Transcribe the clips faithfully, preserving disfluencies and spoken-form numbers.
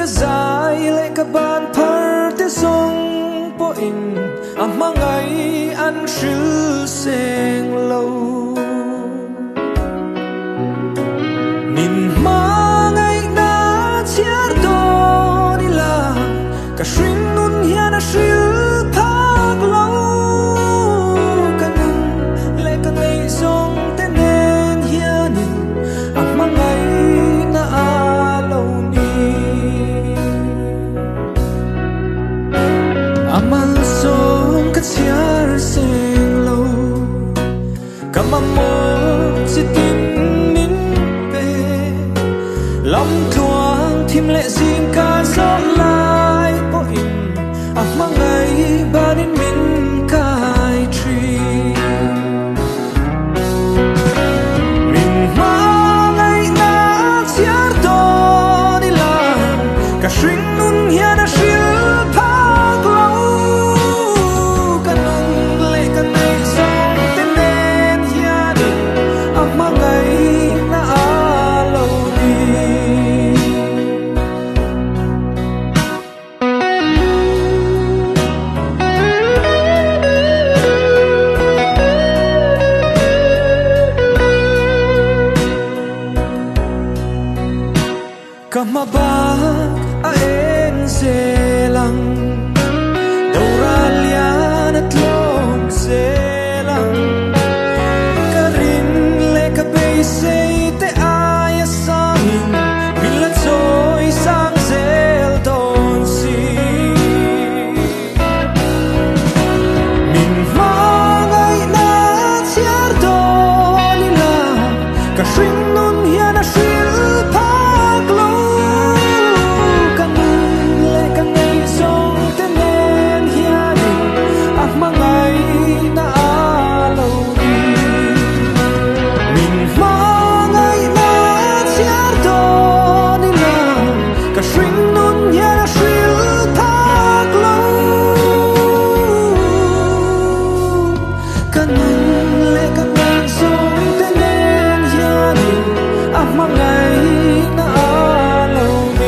zai le ka ban phar te song po in amangai an shil seng lo min mangai na chiar do ni la ka shrin nun hian a shil thak lo kan le ka nei song te nen hianin amangai na a lo ni amal song ka chiar seng lo kamamo chitin min pe lam thuang thim le zin ka so lai po in amangai banin min kai tri min mangai na chiar do ni la ka shring nun hian a shil phak lo kanung le kan nei song te nen hian amangai na a lo ni kamabak a en se lang dauralian at lom se lang karin le ka bay se te aya sangin bila choy sang zel don si min mangai na chiar do ni la ka shring nun hian a shil phak lo kan le kan nei song te nen hianin amangai na a lo ni min mangai na chiar do ni la ka shring nun hian a shil phak lo kan le kan nei song te nen hianin amangai na a lo ni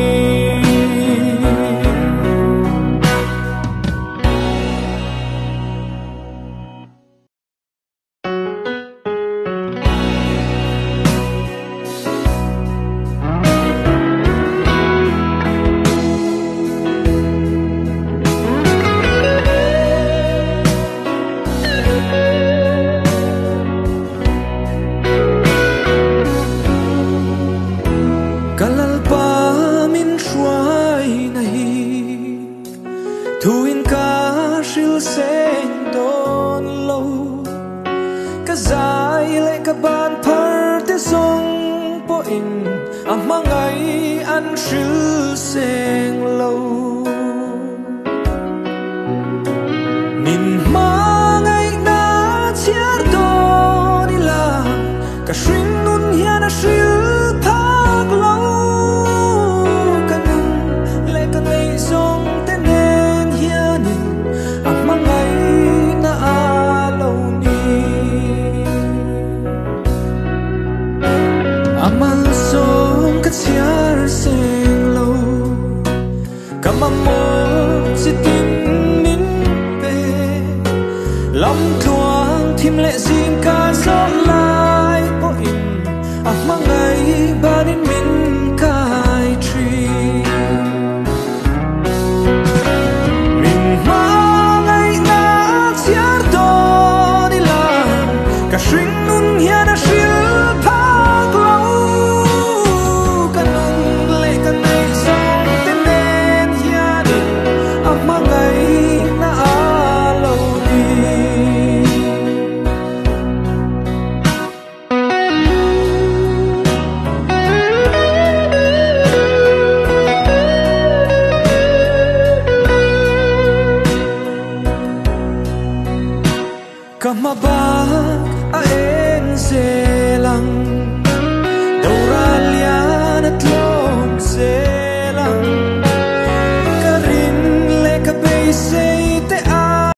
kalalpa min shuai nahi thuin ka shil seng don lo ka zai le ka ban phar te song po in amangai an shil seng lo min mangai na chiar do ni la ka shring nun hian a shil phak lo kanung le ka nei song te nen hianin amangai na a lo ni amal song ka chiar seng lo kamamo chitin min pe lam thuang thim le zin ka so lai po in amangai banin min kai tri min mangai na chiar do ni la ka shring nun hian a shil phak lo kanung le kan nei song te nen hianin amangai na a lo ni kamabak